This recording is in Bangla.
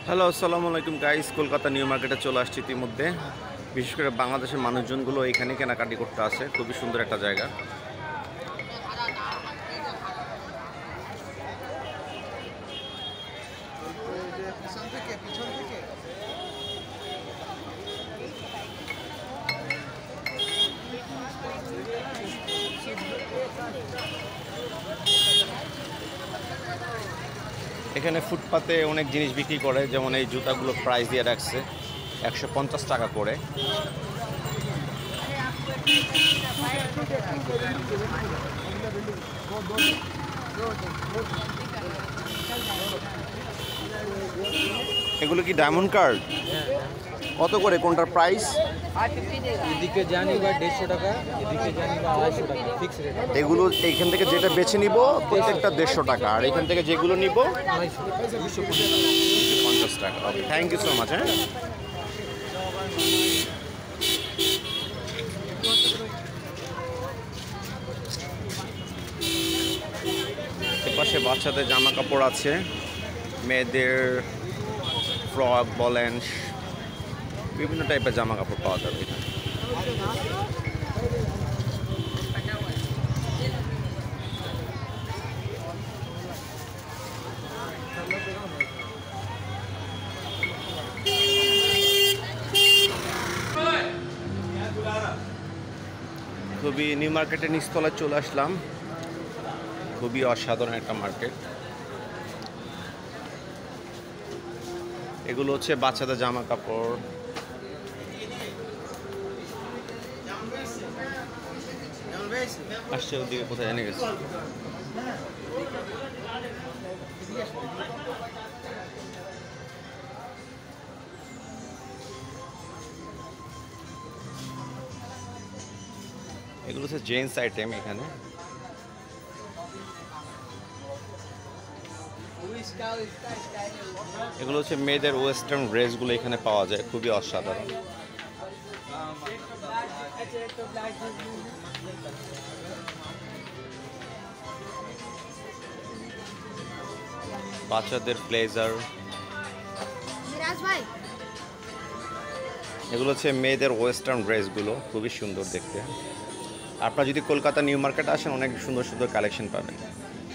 হ্যালো, আসসালামু আলাইকুম গাইস। কলকাতা নিউ মার্কেটে চলে আসছি ইতিমধ্যে। বিশেষ করে বাংলাদেশের মানুষজনগুলো এখানে কেনাকাটি করতে আসে। খুবই সুন্দর একটা জায়গা। এখানে ফুটপাতে অনেক জিনিস বিক্রি করে, যেমন এই জুতাগুলো প্রাইস দিয়ে রাখছে 150 টাকা করে। এগুলো কি ডায়মন্ড কার্ড? কত করে কোনটার প্রাইস? এদিকে জানি বা 150 টাকা, এদিকে জানি বা 250 টাকা, ফিক্স রেট। এগুলো এইখান থেকে যেটা বেছে নিব প্রত্যেকটা 150 টাকা, আর এখান থেকে যেগুলো নিব 250 টাকা। Okay, thank you so much. হ্যাঁ, এপাশে বাচ্চাদের জামা কাপড় আছে, মেয়েদের ফ্রক বলেন, বিভিন্ন টাইপের জামা কাপড় পাওয়া যাবে এখানে। খুবই নিউ মার্কেটের নিচতলায় চলে আসলাম। খুবই অসাধারণ একটা মার্কেট। এগুলো হচ্ছে বাচ্চাদের জামা কাপড়। আসছে ওদিকে, কোথায় এনে গেছে। এগুলো হচ্ছে জেন্টস আইটেম। এখানে এগুলো হচ্ছে মেয়েদের ওয়েস্টার্ন ড্রেসগুলো এখানে পাওয়া যায়, খুবই অসাধারণ। বাচ্চাদের ব্লেজার, এগুলো হচ্ছে মেয়েদের ওয়েস্টার্ন ড্রেসগুলো, খুবই সুন্দর দেখতে। আপনারা যদি কলকাতা নিউ মার্কেট আসেন, অনেক সুন্দর সুন্দর কালেকশন পাবেন।